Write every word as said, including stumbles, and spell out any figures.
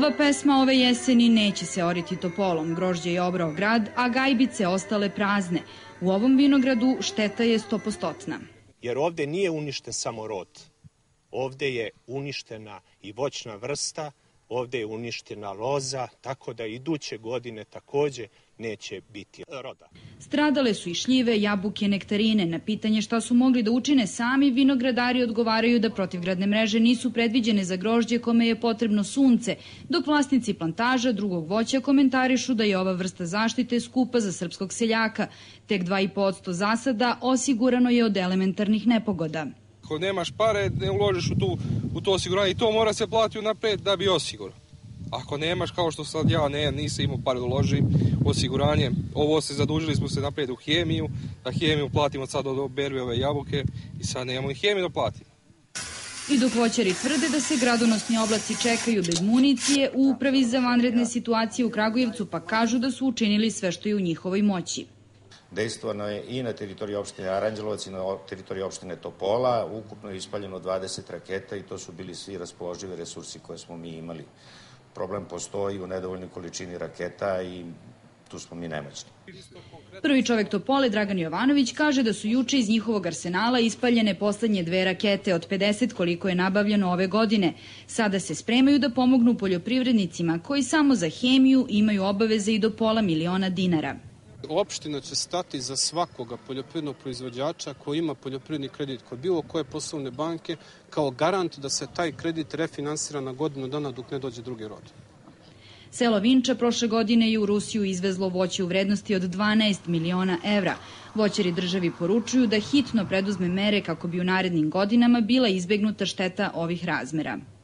Ova pesma ove jeseni neće se oriti topolom, grožđe je obrao grad, a gajbice ostale prazne. U ovom vinogradu šteta je stopostotna. Jer ovde nije uništen samo rod, ovde je uništena i voćna vrsta, ovde je uništena loza, tako da iduće godine takođe neće biti roda. Stradale su i šljive, jabuke, nektarine. Na pitanje šta su mogli da učine sami, vinogradari odgovaraju da protivgradne mreže nisu predviđene za grožđe kome je potrebno sunce, dok vlasnici plantaža drugog voća komentarišu da je ova vrsta zaštite skupa za srpskog seljaka. Tek dva i po posto zasada osigurano je od elementarnih nepogoda. Ako nemaš pare, ne uložiš u, tu, u to osiguranje i to mora se platiti unapred da bi osigurao. Ako nemaš, kao što sad ja ne, nisam imao pare da uložim u osiguranje, ovo se zadužili smo se napred u hemiju, da hemiju platimo sad od berbe ove jabuke i sad nemamo i hemiju da platimo. I dok voćari tvrde da se gradonosni oblaci čekaju bez municije, u Upravi za vanredne situacije u Kragujevcu pa kažu da su učinili sve što je u njihovoj moći. Dejstvovano je i na teritoriji opštine Aranđelovac i na teritoriji opštine Topola. Ukupno je ispaljeno dvadeset raketa i to su bili svi raspoloživi resursi koje smo mi imali. Problem postoji u nedovoljnoj količini raketa i tu smo mi nemoćni. Prvi čovek Topole, Dragan Jovanović, kaže da su juče iz njihovog arsenala ispaljene poslednje dve rakete od pedeset koliko je nabavljeno ove godine. Sada se spremaju da pomognu poljoprivrednicima koji samo za hemiju imaju obaveze i do pola miliona dinara. Opština će stati za svakoga poljoprivrednog proizvođača koji ima poljoprivredni kredit kod bilo koje poslovne banke kao garant da se taj kredit refinansira na godinu dana dok ne dođe drugi rod. Selo Vinča prošle godine je u Rusiju izvezlo voće u vrednosti od dvanaest miliona evra. Voćari državi poručuju da hitno preduzme mere kako bi u narednim godinama bila izbegnuta šteta ovih razmera.